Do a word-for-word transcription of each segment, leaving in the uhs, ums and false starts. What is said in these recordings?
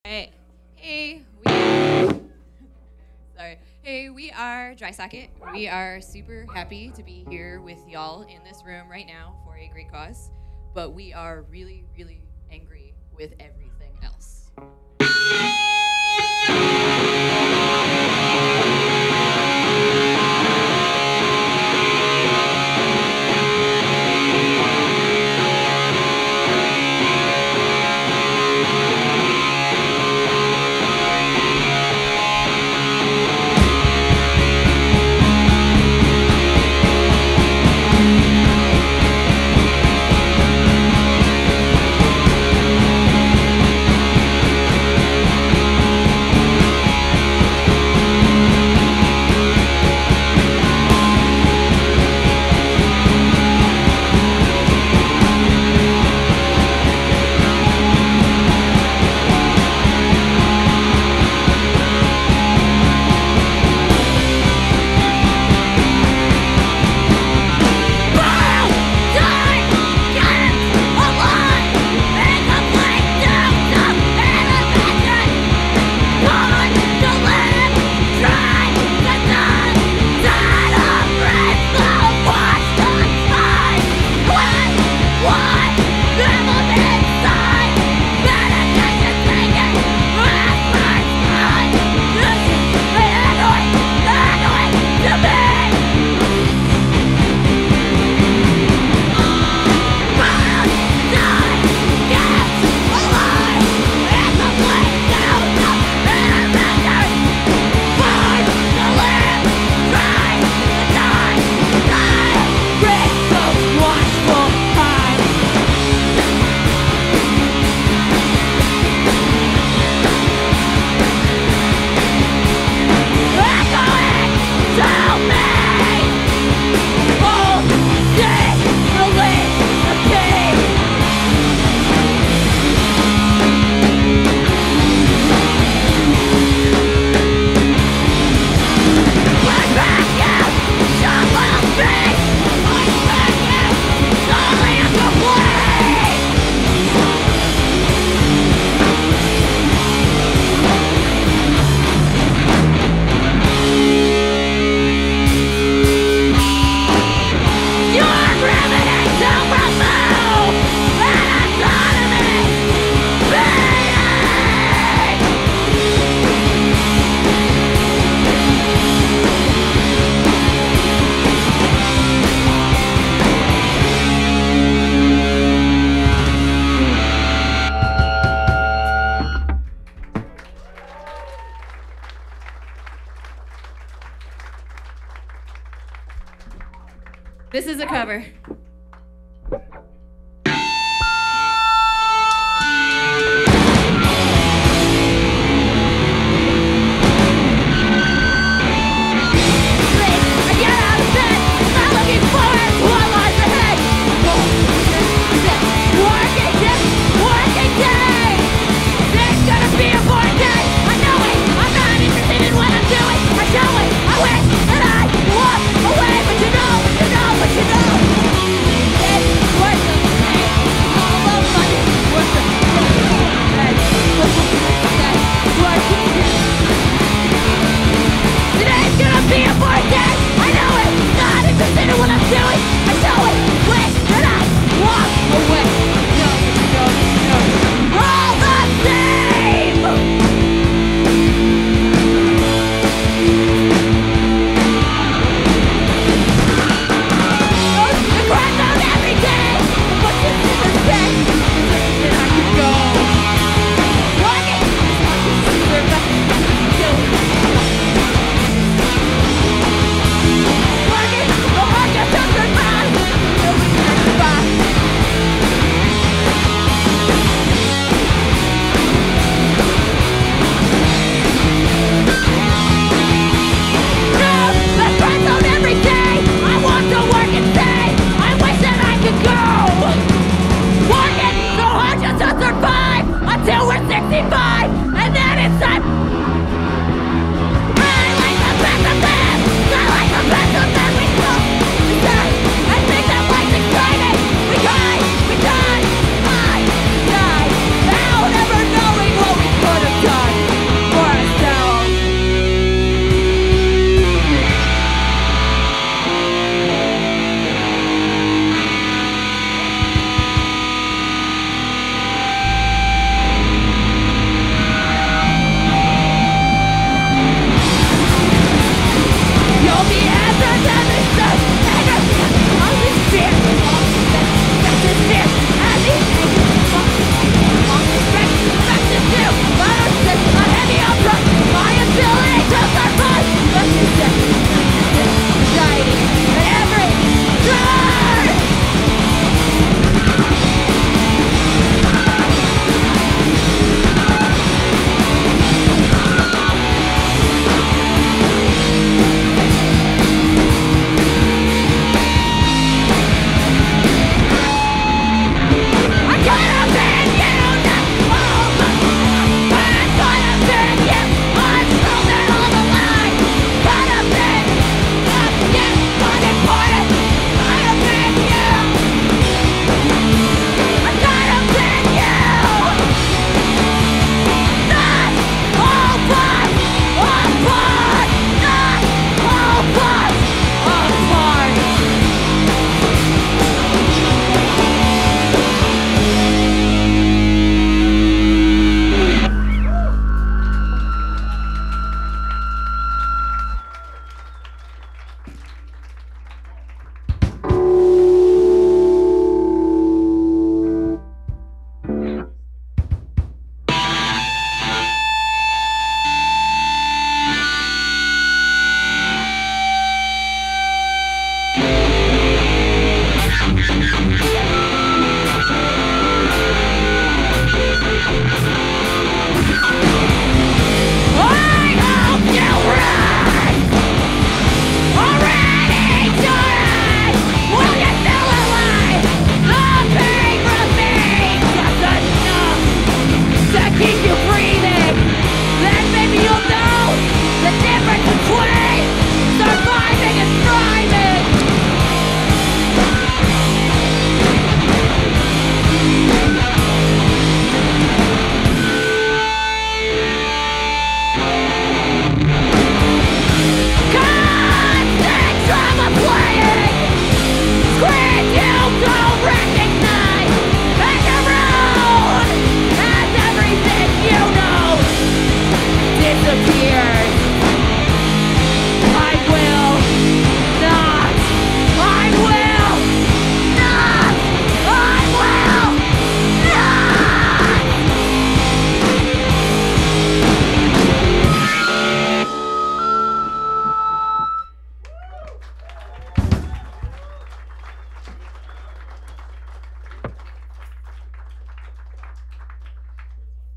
Hey, hey, we sorry. Hey, we are Dry Socket. We are super happy to be here with y'all in this room right now for a great cause, but we are really, really angry with everything else. This is a cover. All the same!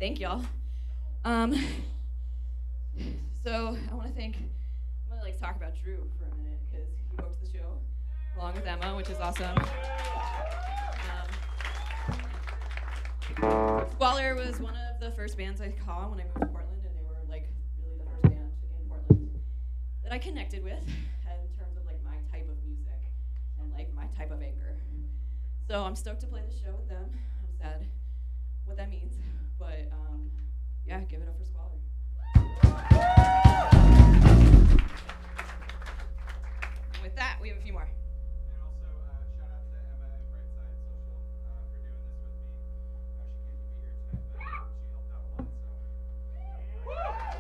Thank y'all. Um, so I want to thank, I'm going to like talk about Drew for a minute because he booked the show along with Emma, which is awesome. Um, Squalor was one of the first bands I saw when I moved to Portland, and they were like really the first band in Portland that I connected with in terms of like my type of music and like my type of anger. So I'm stoked to play the show with them. I'm sad what that means, but um, yeah, give it up for Squalor. And with that, we have a few more. And also, uh, shout out to Emma at Brightside Social uh, for doing this with me. Uh, she can't be here tonight, but she helped out a lot. So.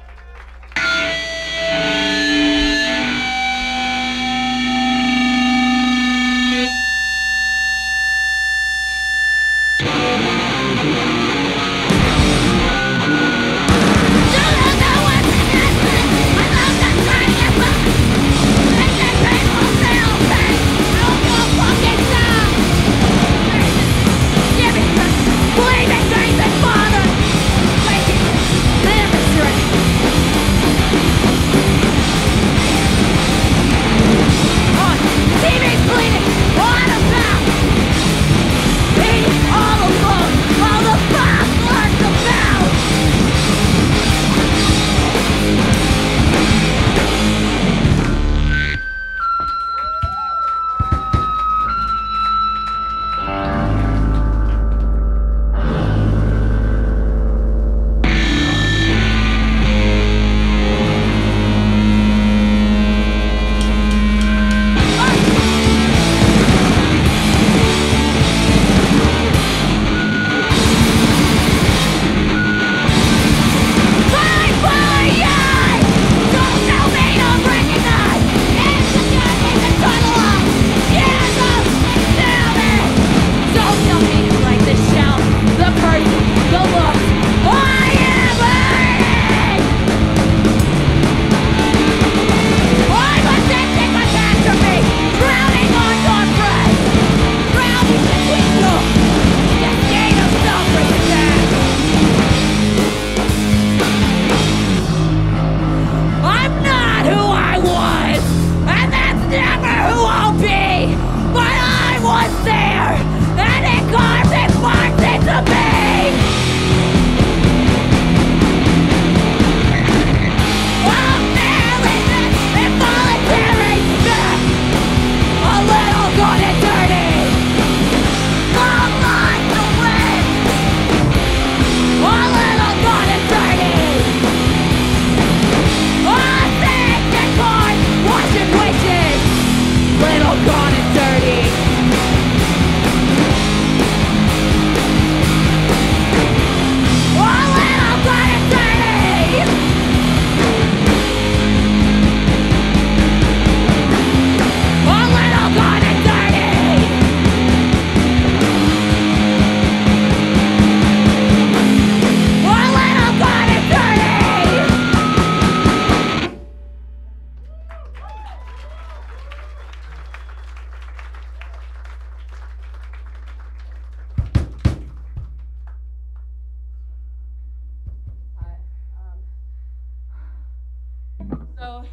So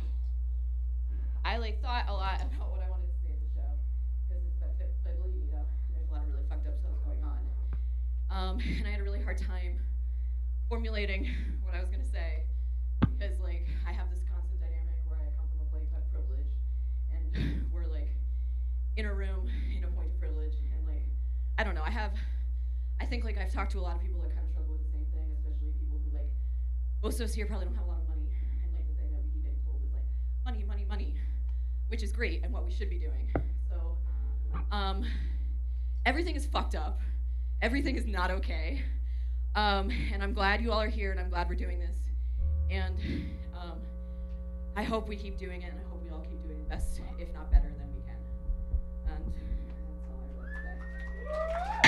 I like thought a lot about what I wanted to say in the show because it's about Pueblo Unido. There's a lot of really fucked up stuff going on, um, and I had a really hard time formulating what I was gonna say because like I have this constant dynamic where I come from a place of privilege, and we're like in a room in a point of privilege, and like I don't know. I have, I think like I've talked to a lot of people that kind of struggle with the same thing, especially people who like most of us here probably don't have a lot of money. Money, money, money, which is great and what we should be doing. So, um, everything is fucked up. Everything is not okay. Um, and I'm glad you all are here, and I'm glad we're doing this. And um, I hope we keep doing it, and I hope we all keep doing the best, if not better, than we can. And that's all I have to say.